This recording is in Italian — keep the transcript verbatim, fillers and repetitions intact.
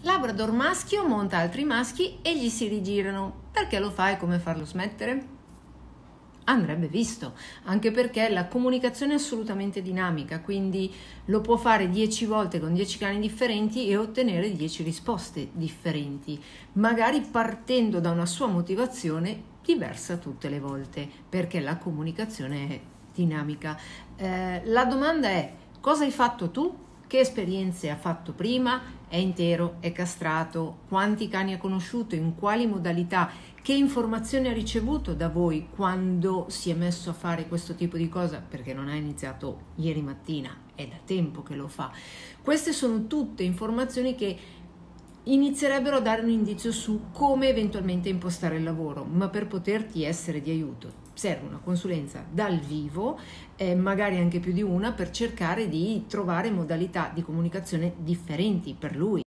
Labrador maschio monta altri maschi e gli si rigirano. Perché lo fai? Come farlo smettere? Andrebbe visto, anche perché la comunicazione è assolutamente dinamica, quindi lo può fare dieci volte con dieci cani differenti e ottenere dieci risposte differenti, magari partendo da una sua motivazione diversa tutte le volte, perché la comunicazione è dinamica. Eh, la domanda è: cosa hai fatto tu? Che esperienze ha fatto prima? È intero? È castrato? Quanti cani ha conosciuto? In quali modalità? Che informazioni ha ricevuto da voi quando si è messo a fare questo tipo di cosa? Perché non ha iniziato ieri mattina, è da tempo che lo fa. Queste sono tutte informazioni che inizierebbero a dare un indizio su come eventualmente impostare il lavoro, ma per poterti essere di aiuto serve una consulenza dal vivo, eh, magari anche più di una, per cercare di trovare modalità di comunicazione differenti per lui.